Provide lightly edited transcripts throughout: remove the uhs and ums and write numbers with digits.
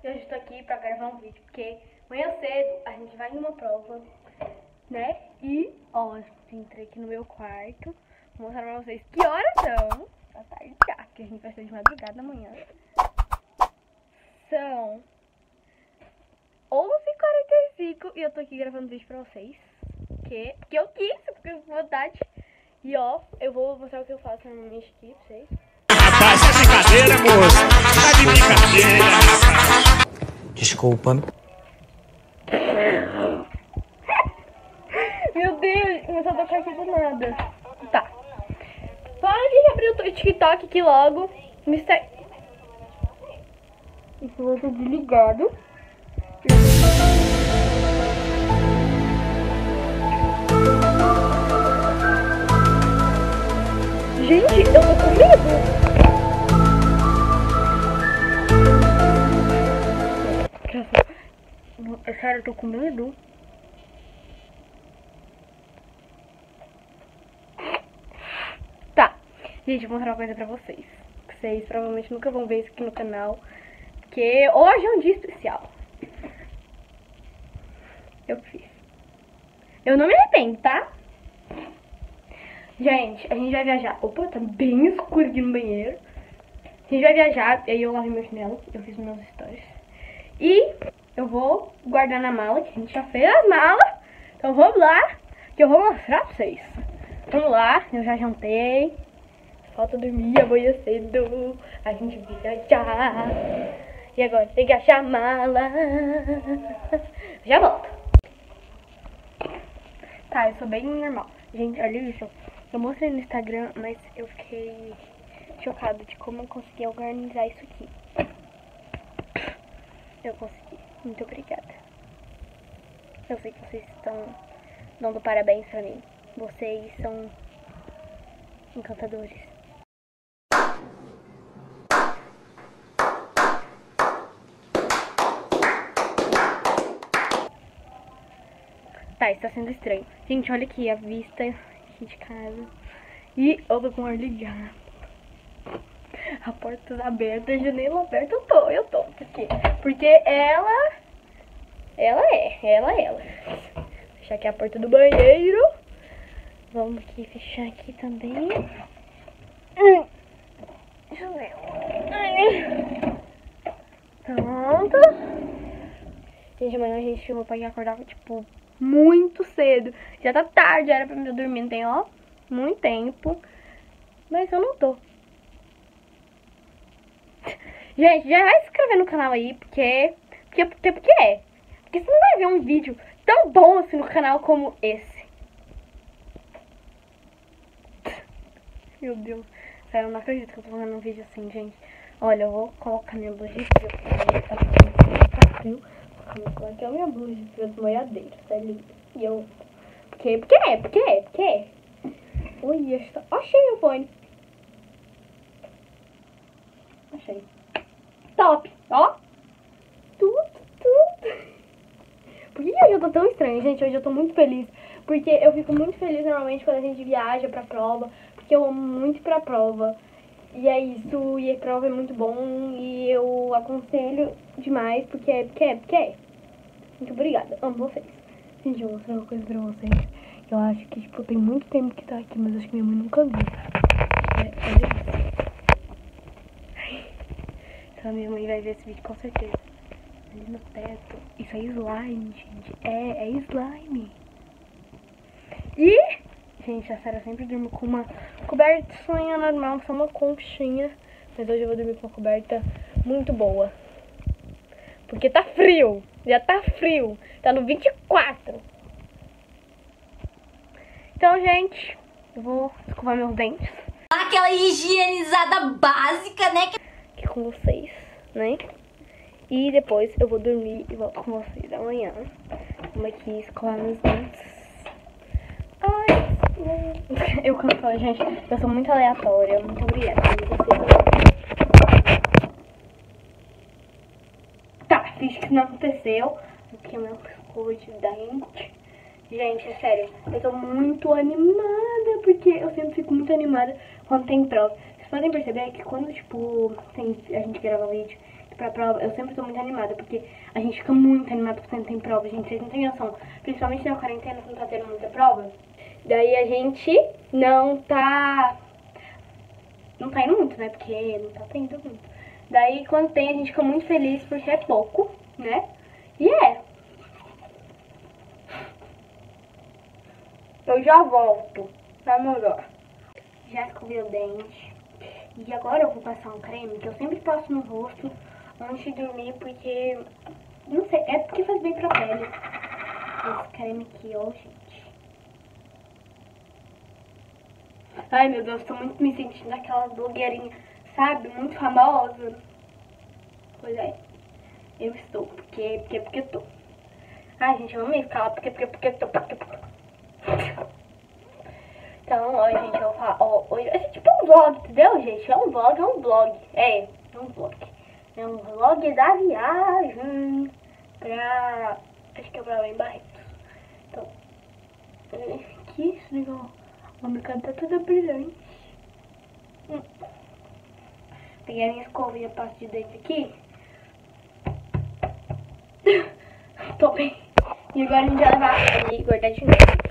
E hoje eu estou aqui pra gravar um vídeo, porque amanhã cedo a gente vai em uma prova, né? E, ó, eu entrei aqui no meu quarto, vou mostrar pra vocês que horas são. Tá tarde já, porque a gente vai sair de madrugada amanhã. São 11h45 e eu tô aqui gravando vídeo pra vocês. Porque eu quis, porque eu com vontade. E ó, eu vou mostrar o que eu faço normalmente aqui pra vocês. Rapaz, é brincadeira, moça. Tá de brincadeira, rapaz. Desculpa. Meu Deus, começou a tocar aqui do nada. Tá. Para de abrir o TikTok aqui logo. Mister... Isso eu tô desligado. Gente, eu tô com medo. Sério, eu tô com medo. Tá, gente, eu vou mostrar uma coisa pra vocês. Vocês provavelmente nunca vão ver isso aqui no canal, porque hoje é um dia especial. Eu fiz. Eu não me arrependo, tá? Gente, a gente vai viajar. Opa, tá bem escuro aqui no banheiro. A gente vai viajar, e aí eu lavei meu chinelo, eu fiz meus stories. E eu vou guardar na mala, que a gente já fez as malas. Então vamos lá, que eu vou mostrar pra vocês. Vamos lá, eu já jantei. Falta dormir, amanhã cedo a gente vai viajar. E agora tem que achar a mala. Já volto. Tá, eu sou bem normal. Gente, olha isso. Eu mostrei no Instagram, mas eu fiquei chocada de como eu consegui organizar isso aqui. Eu consegui. Muito obrigada. Eu sei que vocês estão dando parabéns pra mim. Vocês são encantadores. Tá, está sendo estranho. Gente, olha aqui a vista aqui de casa. E eu tô com o ar ligado. A porta tá aberta, a janela aberta. Eu tô. Por quê? Porque ela. Fechar aqui a porta do banheiro. Vamos aqui fechar aqui também. Deixa eu ver. Pronto. Gente, amanhã a gente vai pra acordar, tipo, muito cedo. Já tá tarde, era pra eu dormir, não tem, ó, muito tempo. Mas eu não tô. Gente, já vai se inscrever no canal aí, porque é. Porque você não vai ver um vídeo tão bom assim no canal como esse. Meu Deus. Sério, eu não acredito que eu tô fazendo um vídeo assim, gente. Olha, eu vou colocar minha blusa de frio, porque tá frio. Vou colocar minha blusa de frio desmoiadeira, tá lindo. E eu... Por quê? Ui, achei meu fone. Achei. Top, ó. Tudo. Por que hoje eu tô tão estranha, gente? Hoje eu tô muito feliz. Porque eu fico muito feliz normalmente quando a gente viaja pra prova. Porque eu amo muito ir pra prova. E é isso, e a prova é muito bom. E eu aconselho demais, porque é. Muito obrigada, amo vocês. Gente, eu vou mostrar uma coisa pra vocês. Eu acho que, tipo, tem muito tempo que tá aqui, mas acho que minha mãe nunca viu. Olha isso. Então minha mãe vai ver esse vídeo com certeza. Ali no teto. Isso é slime, gente. É slime. E, gente, a Sarah sempre dorme com uma cobertinha normal, só uma conchinha. Mas hoje eu vou dormir com uma coberta muito boa. Porque tá frio. Já tá frio. Tá no 24. Então, gente, eu vou escovar meus dentes. Aquela higienizada básica, né? Aqui com vocês, né? E depois eu vou dormir e volto com vocês amanhã. Vamos aqui escovar meus dentes. Ai, eu canto, gente. Eu sou muito aleatória. Muito obrigada. Tá, finge que não aconteceu. Aqui é meu escova de dente. Gente, é sério, eu tô muito animada, porque eu sempre fico muito animada quando tem prova. Vocês podem perceber que quando, tipo, a gente grava vídeo, pra prova, eu sempre tô muito animada, porque a gente fica muito animada quando tem prova, gente, vocês não têm noção. Principalmente na quarentena, quando tá tendo muita prova. Daí a gente não tá indo muito, né, porque não tá tendo muito. Daí quando tem, a gente fica muito feliz, porque é pouco, né, e eu já volto pra melhor. Já escovei o dente. E agora eu vou passar um creme que eu sempre passo no rosto antes de dormir, porque, não sei, é porque faz bem pra pele. Esse creme aqui, ó, gente. Ai, meu Deus, tô muito me sentindo aquela blogueirinha, sabe, muito famosa. Pois é, eu estou, porque eu tô. Ai, gente, eu amei ficar lá, porque eu tô, Então, ó, gente, eu falo, ó, é tipo um vlog, entendeu, gente? É um vlog. É um vlog. É um vlog da viagem pra... acho que é pra lá em Barretos. Então, que isso, legal. O mercado tá tudo brilhante. Peguei a minha escova e a pasta de dente aqui. Tô bem. E agora a gente vai levar e guardar de novo.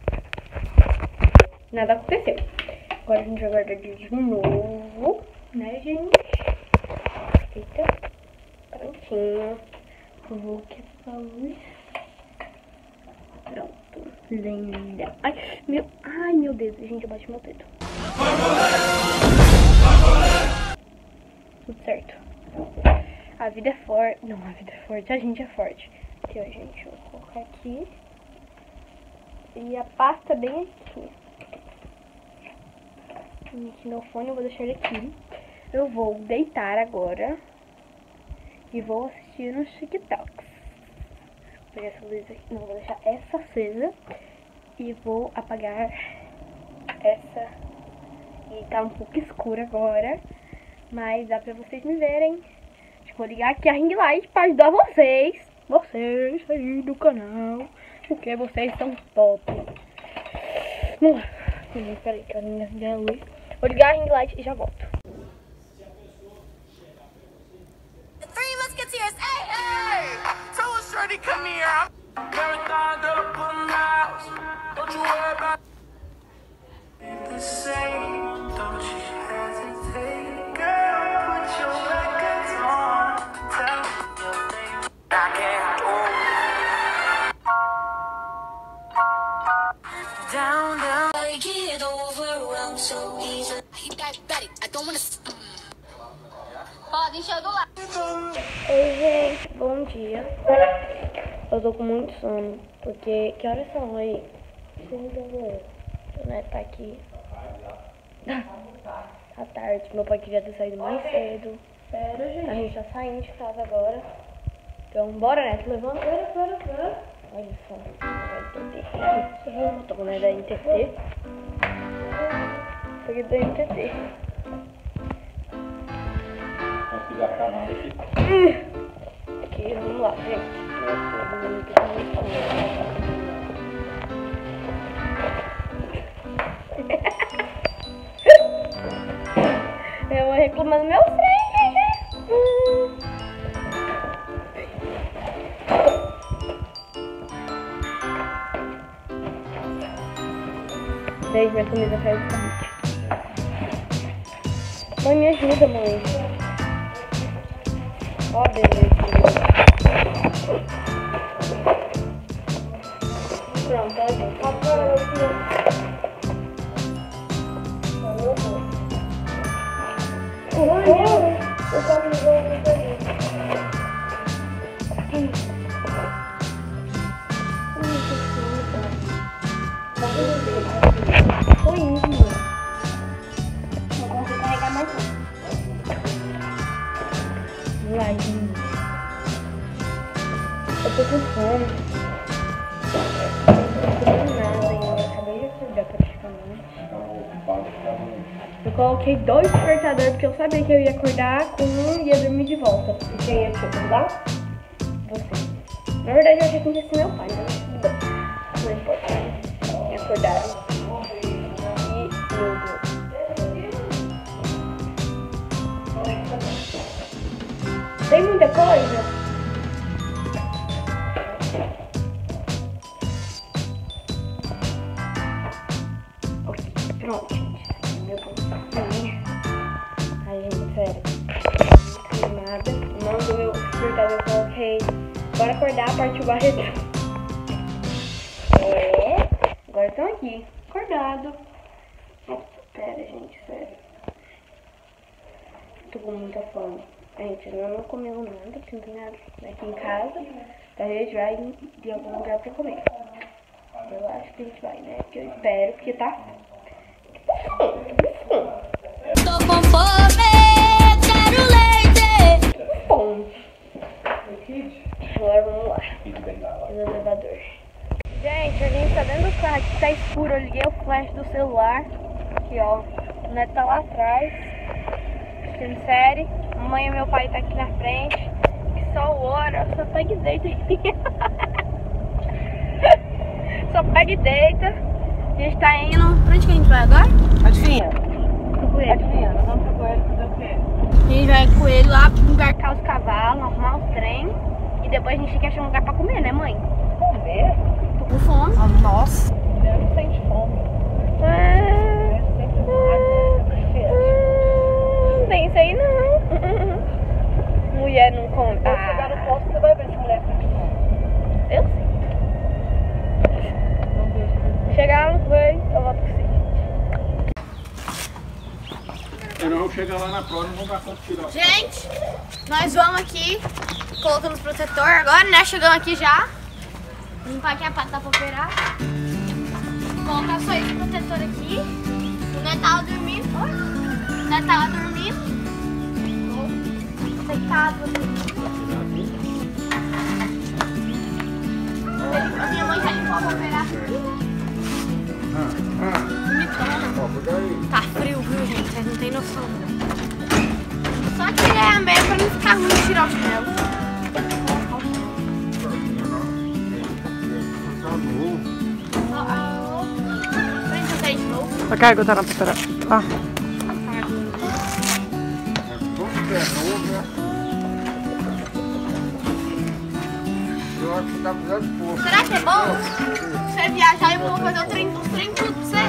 Nada aconteceu. Agora a gente vai guardar de novo, né, gente? Fica prontinho. Vou que essa luz. Pronto. Linda. Ai, meu dedo. Gente, eu bati meu dedo. Tudo certo. A vida é forte. Não, a vida é forte. A gente é forte. Aqui, ó, gente. Vou colocar aqui. E a pasta bem aqui. Aqui meu fone, eu vou deixar ele aqui. Eu vou deitar agora e vou assistir nos TikToks. Vou pegar essa luz aqui, não, vou deixar essa acesa e vou apagar essa. E tá um pouco escuro agora, mas dá pra vocês me verem. Vou ligar aqui a ring light pra ajudar vocês aí do canal, porque vocês são top. Vamos lá. Peraí, que eu ligar a luz. Vou ligar a ring light e já volto. Three Musketeers, hey, hey! Tell us, Shorty, come here. Marathon, girl, put 'em out. Don't you worry about the same. Don't you hesitate, girl. Put your records on. Tell me your name. I can't hold. Down, down. I get overwhelmed so easily. I don't wanna. Pode encher do lado. Oi, gente, bom dia. Eu tô com muito sono, porque... que horas são aí? 5h, né? Tá aqui. À tarde, meu pai queria ter saído mais cedo. Sério, gente? A gente tá saindo de casa agora. Então, bora, né? Tu levanta. Bora. Olha só, eu tô, né? Da NTT. Isso aqui é da NTT. Aqui, vamos lá, gente. Eu vou reclamando meu trem, gente. Gente, minha comida faz bastante. Mãe, me ajuda, mãe. Ó, beleza. Pronto, ó, gente. Agora eu foi isso, mano. Não consigo carregar mais um. Vamos lá, gente. Eu tô com fome. Não tô comendo nada ainda. Acabei de acordar praticamente. Eu coloquei 2 despertadores porque eu sabia que eu ia acordar com um e ia dormir de volta. E quem ia te acordar? Você. Na verdade eu achei que ia ser meu pai, mas tudo bem. Não importa. Me acordaram. Meu Deus. Tem muita coisa? Ok, pronto, gente. Meu bolsinho. Ai, gente, sério. Queimada. Não do meu despertador, eu coloquei. Bora acordar, partiu o barretão. Agora estão aqui, acordado. Nossa, pera, gente, sério. Tô com muita fome. A gente ainda não comeu nada, porque não tem nada aqui em casa. A gente vai de algum lugar pra comer. Eu acho que a gente vai, né? Porque eu espero, porque tá Tô com fome, quero leite. bom. Agora vamos lá. No elevador. Gente, a gente tá dentro do carro aqui, tá escuro. Eu liguei o flash do celular. Aqui, ó. O Neto tá lá atrás. Assistindo série. Mamãe e meu pai tá aqui na frente. Que só o hora, só pega e deita. Só pega e deita. A gente tá indo. Pra onde que a gente vai agora? Adivinha? Pro coelho. Adivinha? Nós vamos pro coelho fazer o quê? A gente vai com ele lá embarcar os cavalos, arrumar os trem. E depois a gente tem que achar um lugar pra comer, né, mãe? Comer? Tô com fome. Ah, nossa. Mulher não sente fome. Mulher sempre Não tem isso aí, não. Mulher não come. Quando chegar no posto, você vai ver se mulher sente fome. Eu sei. Chegar lá no coelho, eu volto com você. Não, chega lá na prova, não vamos dar conta de tirar. Gente, nós vamos aqui, colocando os protetor agora, né? Chegamos aqui já. Limpar aqui a pata pra operar. Colocar só esse protetor aqui. O Neto tava dormindo. O Neto tava dormindo. Deitado. A minha mãe já limpou pra operar. Tá frio, viu, gente? Vocês não tem noção. Só tirei a meia pra não ficar ruim de tirar o chinelo. Prende o pé de novo. A carga tá na pera. Ah. Será que é bom você viajar e eu vou fazer os trem tudo pra você?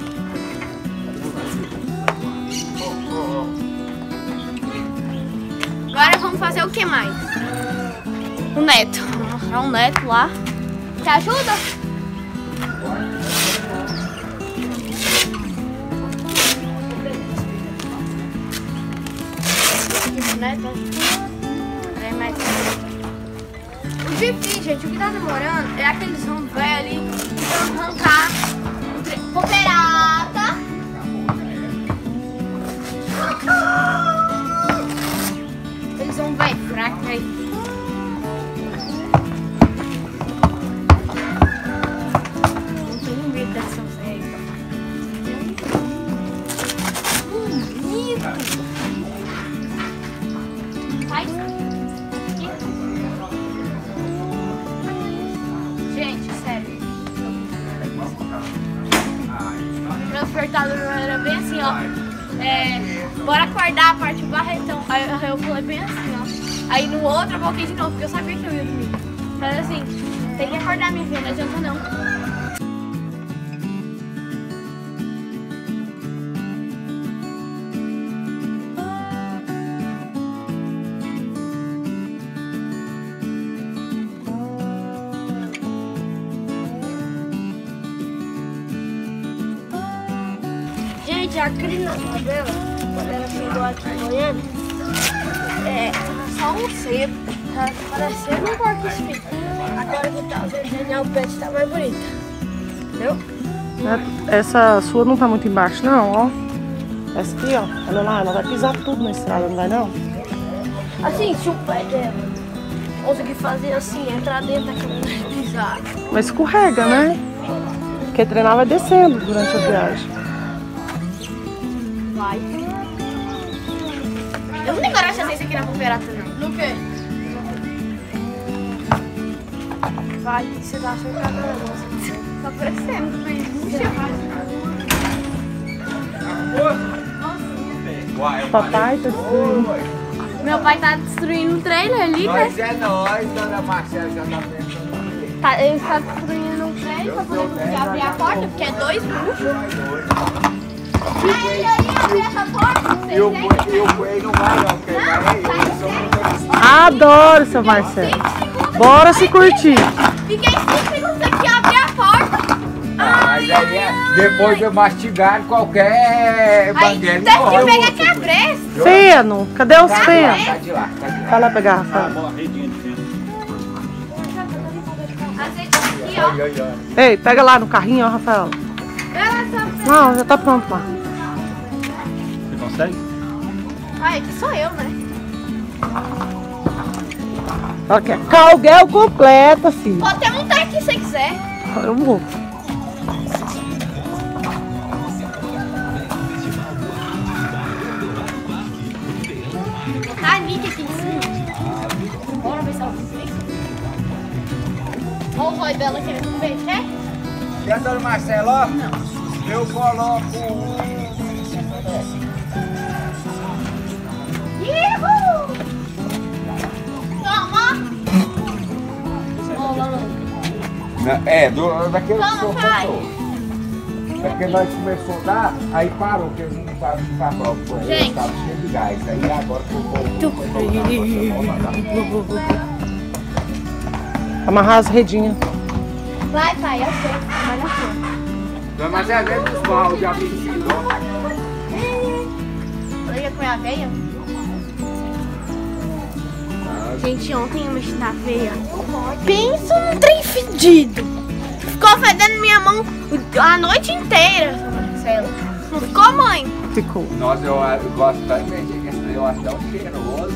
Agora vamos fazer o que mais? O Neto. Vou mostrar o Neto lá. Te ajuda? O Neto é mais. O difícil, gente, o que tá demorando é aqueles homens velhos ali que vão arrancar cooperata. Eles vão velho fraco aí. Não tenho medo dessa velha. Bonito. Faz. Gente, sério. Meu despertador era bem assim, ó. Bora acordar, parte o barretão. Aí eu falei bem assim, ó. Aí no outro eu coloquei de novo, porque eu sabia que eu ia dormir. Mas assim, tem que acordar, minha filha, não adianta não. Gente, a Cris na favela, quando ela chegou aqui em Goiânia, só um cedo, tá parecendo um porco espinho. Agora que tá vendo, o pet tá mais bonito. Entendeu? Essa sua não tá muito embaixo, não, ó. Essa aqui, ó. Olha lá, ela vai pisar tudo na estrada, não vai não? Assim, se o pé dela conseguir fazer assim, entrar dentro da câmera e pisar. Mas escorrega, né? Porque treinar vai descendo durante a viagem. Vai. Eu não tenho coragem de fazer isso aqui na cooperata, não. No quê? Vai, você dá a sua cara na nossa. Tá parecendo, mas Papai tá destruindo. Meu pai tá destruindo o trailer ali, né? Nós é nós, dona Marcela já tá pensando aqui. Ele está destruindo o trailer pra poder conseguir abrir a porta, porque é 2 bruxos. Aí abrir essa porta? E o coelho não vai não, porque vai Adoro, seu Marcelo. Bora se curtir. Fiquei 5 segundos aqui, abrir a porta. Mas aí depois de mastigar qualquer banguela. Tem que pegar quebra. Feno, cadê os fenos? Tá de lá, tá de lá. Vai lá pegar, Rafael. Aqui, ó. Ei, pega lá no carrinho, ó, Rafael. Não, já tá pronto lá. Você consegue? Ai, aqui sou eu, né? Ok, calguel completa, filho. Pode até montar aqui se você quiser. Eu vou. Botar a Nick aqui em cima. Bora ver se ela consegue. Olha o zóio dela querendo ver, quer? E a dona Marcela, ó? Não. Eu coloco Ihu! Toma! daquele que o senhor pai. comprou. Porque nós começamos a dar, aí parou, porque eles não estavam de papel. Eles estavam cheios de gás. Aí agora Amarrar as redinhas. Vai, pai, eu sei. Vai na sua. Mas é dentro dos baldes, de amigo. Eu ia comer a veia. Gente, ontem eu mexi na veia. Pensa num trem fedido. Ficou fedendo minha mão a noite inteira, Marcelo. Não ficou, mãe? Ficou. Nossa, eu gosto tanto de mexer com esse trem, eu acho tão cheiroso.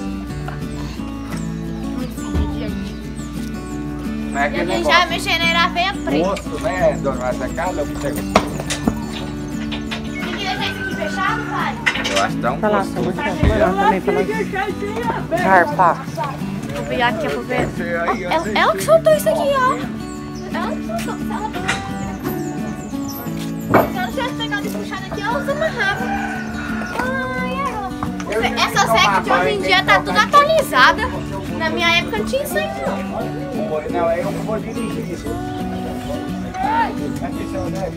Muito fedido, gente. Não é E a aquele gente negócio já mexendo na veia preta. moço, né, dona Marcela? Cada um pega. Tem que deixar isso aqui fechado, pai? Eu acho tão Tá lá, gostoso. sua mãe quer melhor também pra nós. Harpa. Vou pegar aqui pra ver. Ela que soltou isso aqui, ó. Ela que soltou. Se ela tivesse pegado e puxado aqui, ela se amarrava. Ai, ela. Essa seca de hoje em dia tá tudo atualizada. Na minha época não tinha isso aí, não. Não, eu não vou dirigir isso. Aqui, seu André,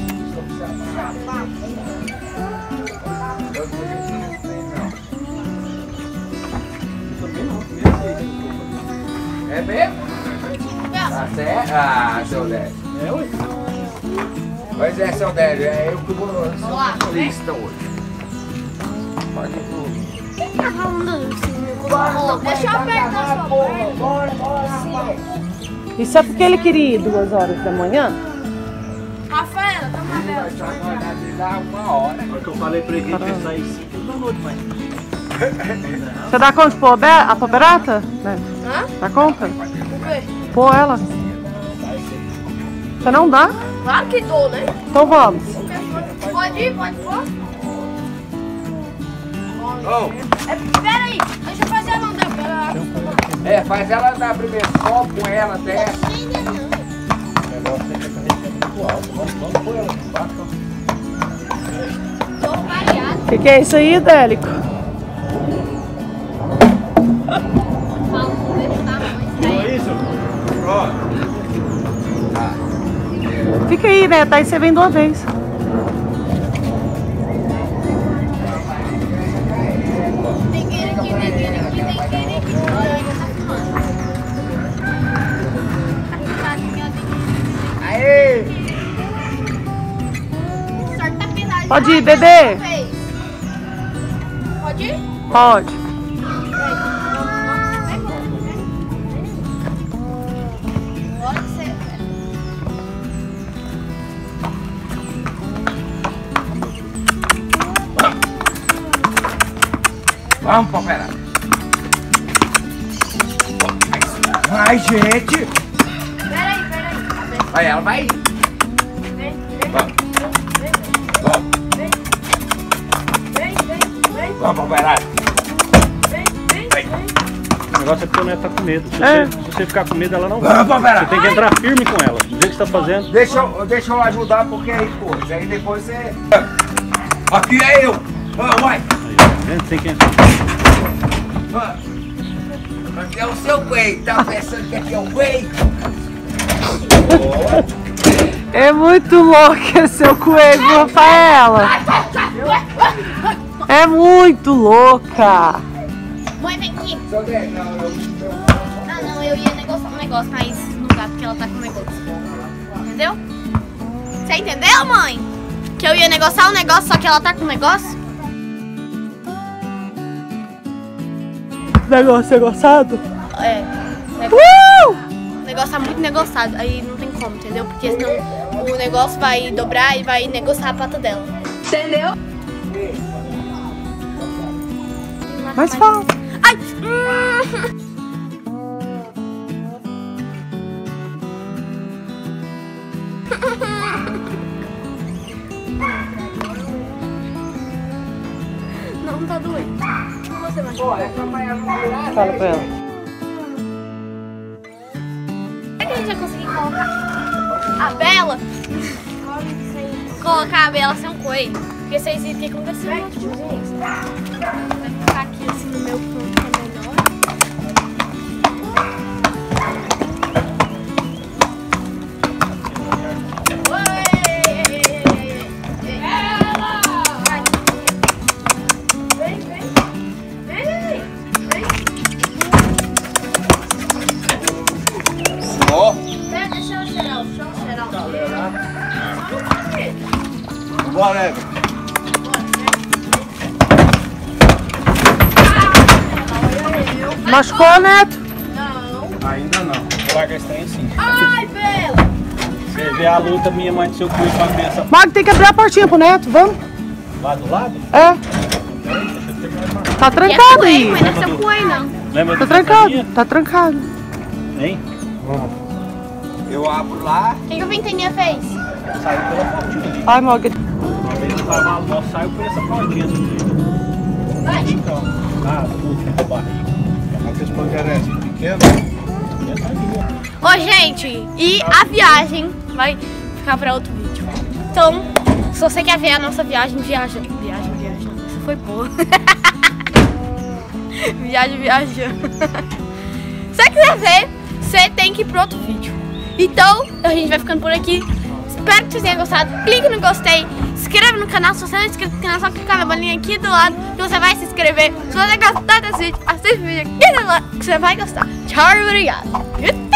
é mesmo? Tá certo? Ah, seu Délio. É hoje? Pois é, seu Délio, é eu que vou lista hoje. Pode ir tudo. Quem tá falando assim? Deixa eu apertar sua perna. Bora. Isso é porque ele queria ir 2 horas da manhã? Rafaela, toma a vela. Dá 1 hora. Agora que eu falei pra ele que ele sair 5 da noite, mas... Você dá conta de pôr a poberata? Hã? Dá conta? O quê? Pô ela. Você não dá? Claro que dou, né? Então vamos. Pode ir, pode pôr. Pera aí, deixa eu fazer ela andar. Pera. Faz ela andar primeiro, só com ela até. Tô variado. O que é isso aí, Délico? Falo desse tamanho. É isso? Fica aí, né? Tá aí você vem de uma vez. Tem que ir aqui, tem que ir aqui, tem que ir aqui. Olha aí, tá filmando. Aê! O sorte tá pesado. Pode ir, Ai, bebê. não, fez. Pode ir? Pode. Pode ser. Vamos, Palmeira. Vai, gente. Peraí. Vai, ela vai. Vem. Vamos. Vamos. Vem. Vamos, Palmeira. O negócio é que o neto tá com medo. Se você ficar com medo, ela não vai. Vamos, Palmeira. Você tem que entrar firme com ela. Do jeito que você tá fazendo. Deixa eu ajudar, porque aí, pô, aí depois você... Aqui é eu. Vai. Aí, tem que entrar. Aqui é o seu Quay. Tá pensando que aqui é o Quay? É muito louca seu coelho, Rafaela. É muito louca. Mãe, vem aqui. Seu Délio, não, Ah, não, eu ia negociar um negócio, mas não dá porque ela tá com um negócio. Entendeu? Você entendeu, mãe? Que eu ia negociar um negócio, só que ela tá com um negócio? Negócio negociado? É. O negócio tá muito negociado, aí não tem como, entendeu? Porque senão o negócio vai dobrar e vai negociar a pata dela. Entendeu? Mas fala. Ai! Não tá doendo. Você vai. Fala pra ela. Será que a gente vai conseguir colocar a Bela? Colocar a Bela sem um coelho? Porque vocês viram o que aconteceu no último dia. Vai ficar aqui assim no meu ponto que é melhor. Bora, Eva. Machucou, Neto? Ainda não. Vou largar esse trem assim. Ai, Bela! Você vê a luta minha mãe do seu cu com a peça Mag, tem que abrir a portinha pro Neto, vamos? lá do lado? É. Tá trancado aí. Mas não é seu coelho, não. Lembra Tá do trancado, Ventania? tá trancado. Hein? Eu abro lá. O que a Ventania fez? Saiu pela portinha ali. Ai, Mag. Uma vez eu tava mal, saiu por essa portinha do jeito. Vai! Então, tudo com barriga. Aqueles pancarenses pequenos. Ô, gente, e a viagem vai ficar pra outro vídeo. Então, se você quer ver a nossa viagem, viaja. Viagem. Isso foi boa. Viajando. Se você quiser ver, você tem que ir pro outro vídeo. Então, a gente vai ficando por aqui. Espero que vocês tenham gostado. Clique no gostei. Se inscreva no canal. Se você não é inscrito no canal, só clicar na bolinha aqui do lado que você vai se inscrever. Se você gostar desse vídeo, assiste o vídeo aqui do lado que você vai gostar. Tchau, obrigado.